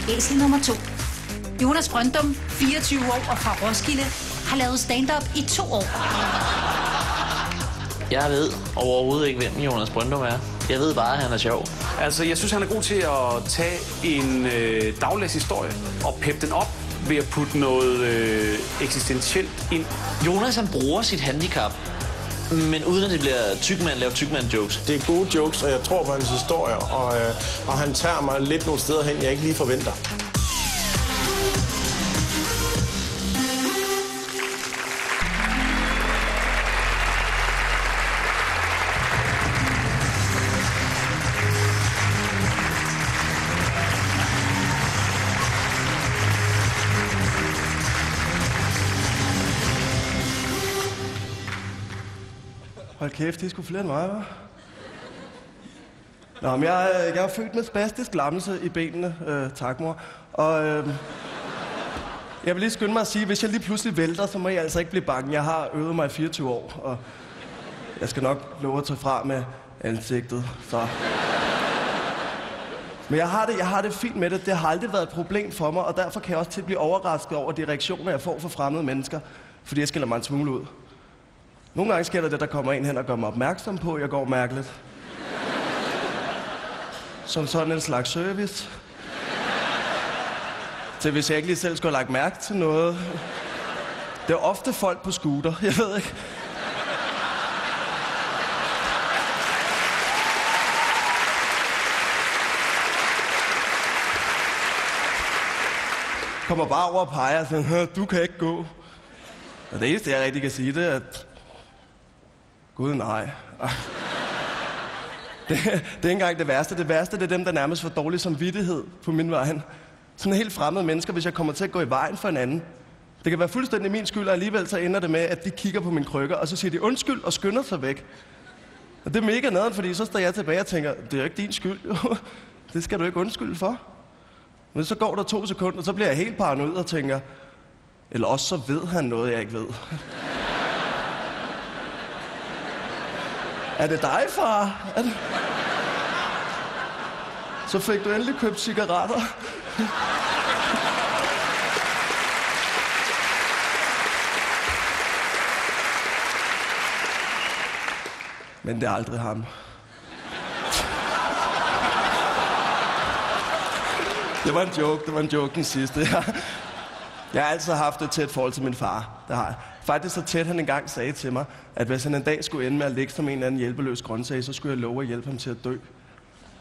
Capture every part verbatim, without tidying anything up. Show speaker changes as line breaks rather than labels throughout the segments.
Æsel nummer to. Jonas Brøndum, fireogtyve år og fra Roskilde, har lavet stand-up i to år.
Jeg ved overhovedet ikke, hvem Jonas Brøndum er. Jeg ved bare, at han er sjov.
Altså, jeg synes, han er god til at tage en øh, dagligdags historie og peppe den op ved at putte noget øh, eksistentielt ind.
Jonas, han bruger sit handicap, men uden at det bliver tykmand, laver tykmand-jokes.
Det er gode jokes, og jeg tror på hans historier, og, øh, og han tager mig lidt nogle steder hen, jeg ikke lige forventer.
Hold kæft, det er sgu flere end mig, hva'? Nå, men jeg, jeg er født med spastisk lammelse i benene, øh, tak mor. Og øh, jeg vil lige skynde mig at sige, hvis jeg lige pludselig vælter, så må jeg altså ikke blive bange. Jeg har øvet mig i fireogtyve år, og jeg skal nok love at tage fra med ansigtet, så... Men jeg har, det, jeg har det fint med det. Det har aldrig været et problem for mig, og derfor kan jeg også til at blive overrasket over de reaktioner, jeg får fra fremmede mennesker, fordi jeg skiller mig en smule ud. Nogle gange sker der det, der kommer en hen og gør mig opmærksom på, at jeg går mærkeligt. Som sådan en slags service. Til hvis jeg ikke lige selv skulle have lagt mærke til noget. Det er ofte folk på scooter, jeg ved ikke. Kommer bare over og peger og siger, du kan ikke gå. Og det eneste, jeg rigtig kan sige, det er, at... Gud, nej. Det, det er ikke engang det værste. Det værste, det er dem, der nærmest får dårlig samvittighed på min vej. Sådan helt fremmede mennesker, hvis jeg kommer til at gå i vejen for en anden. Det kan være fuldstændig min skyld, og alligevel så ender det med, at de kigger på mine krykker, og så siger de undskyld og skynder sig væk. Og det er mega nederen, fordi så står jeg tilbage og tænker, det er jo ikke din skyld. Det skal du ikke undskylde for. Men så går der to sekunder, og så bliver jeg helt paranoid og tænker, eller også så ved han noget, jeg ikke ved. Er det dig, far? Er det... Så fik du endelig købt cigaretter. Men det er aldrig ham. Det var en joke, det var en joke den sidste. Jeg har altid haft et tæt forhold til min far. Det har jeg. Faktisk så tæt, han engang sagde til mig, at hvis han en dag skulle ende med at ligge som en eller anden hjælpeløs grøntsag, så skulle jeg love at hjælpe ham til at dø.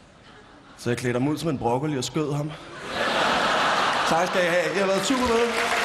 Så jeg klædte ham ud som en broccoli og skød ham. Tak skal I have. I har været super med.